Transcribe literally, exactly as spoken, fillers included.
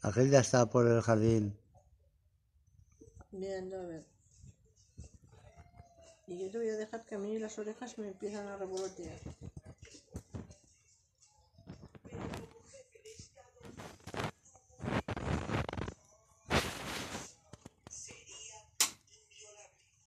Aquel ya está por el jardín. Viendo, a ver. Y yo te voy a dejar que a mí las orejas me empiezan a revolotear.